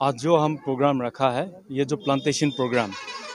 आज जो हम प्रोग्राम रखा है, ये जो प्लांटेशन प्रोग्राम,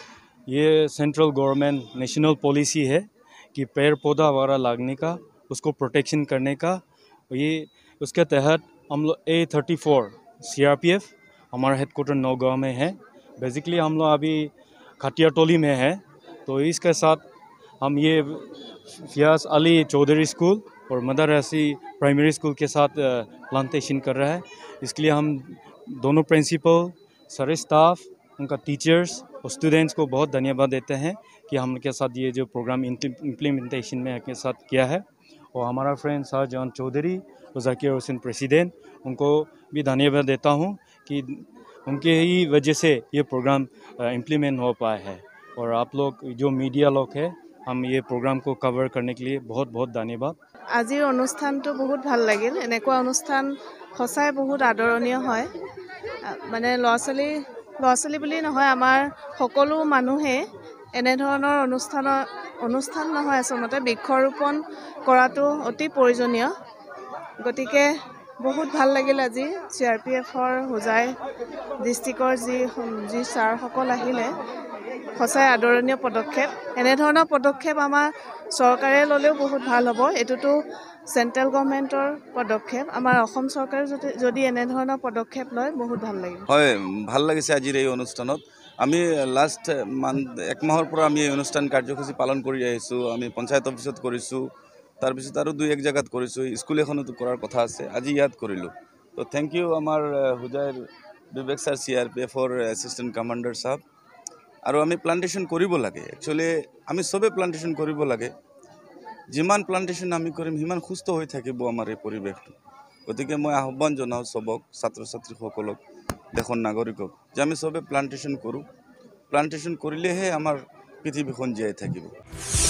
ये सेंट्रल गवर्नमेंट नेशनल पॉलिसी है कि पेड़ पौधा वगैरह लागने का, उसको प्रोटेक्शन करने का। ये उसके तहत हम लोग A34 CRPF हमारा हेडक्वार्टर नौगांव में है। बेसिकली हम लोग अभी खटियाटोली में है, तो इसके साथ हम ये फियाज अली चौधरी स्कूल और मदर ऐसी प्राइमरी स्कूल के साथ प्लांटेशन कर रहा है। इसके लिए हम दोनों प्रिंसिपल, सारे स्टाफ, उनका टीचर्स और स्टूडेंट्स को बहुत धन्यवाद देते हैं कि हम के साथ ये जो प्रोग्राम इम्प्लीमेंटेशन में के साथ किया है। और हमारा फ्रेंड शाहजहां चौधरी और जाकिर हुसैन प्रेसिडेंट, उनको भी धन्यवाद देता हूँ कि उनके ही वजह से ये प्रोग्राम इम्प्लीमेंट हो पाया है। और आप लोग जो मीडिया लोग हैं, हम ये प्रोग्राम को कवर करने के लिए बहुत बहुत धन्यवाद। আজিৰ অনুষ্ঠানটো বহুত ভাল লাগিল। এনেকুৱা অনুষ্ঠান সঁচাই বহুত আদৰণীয় হয়। মানে ল'ৰা ছোৱালী বুলি নহয়, আমাৰ সকলো মানুহে এনেধৰণৰ অনুষ্ঠান নহয়, আচলতে বৃক্ষৰোপণ কৰাটো অতি প্ৰয়োজনীয়। গতিকে বহুত ভাল লাগিল আজি CRPFৰ হোজাই ডিষ্ট্ৰিক্টৰ যি ছাৰসকল আহিলে। সঁচাই আদৰণীয় পদক্ষেপ। এনেধৰণৰ পদক্ষেপ আমাৰ চৰকাৰে ল'লেও বহুত ভাল হ'ব। এইটোতো চেণ্ট্ৰেল গভৰ্ণমেণ্টৰ পদক্ষেপ। আমাৰ অসম চৰকাৰে যদি এনেধৰণৰ পদক্ষেপ লয়, বহুত ভাল লাগিব। হয়, ভাল লাগিছে আজিৰ এই অনুষ্ঠানত। আমি লাষ্ট এক মাহৰ পৰা আমি এই অনুষ্ঠান কাৰ্যসূচী পালন কৰি আহিছোঁ। আমি পঞ্চায়ত অফিচত কৰিছোঁ, তাৰপিছত আৰু 2-1 জেগাত কৰিছোঁ। স্কুল এখনতো কৰাৰ কথা আছে, আজি ইয়াত কৰিলোঁ। তো থেংক ইউ আমাৰ হোজাইৰ বিবেক ছাৰ CRPFৰ এছিষ্টেণ্ট কমাণ্ডাৰ ছাৰ। আৰু আমি প্লান্টেশ্যন কৰিব লাগে। একচুৱেলি আমি চবে প্লান্টেশ্যন কৰিব লাগে। যিমান প্লান্টেশ্যন আমি কৰিম, সিমান সুস্থ হৈ থাকিব আমাৰ এই পৰিৱেশটো। গতিকে মই আহ্বান জনাওঁ চবক, ছাত্ৰ ছাত্ৰীসকলক, দেশৰ নাগৰিকক, যে আমি চবে প্লান্টেশ্যন কৰোঁ। প্লান্টেশ্যন কৰিলেহে আমাৰ পৃথিৱীখন জীয়াই থাকিব।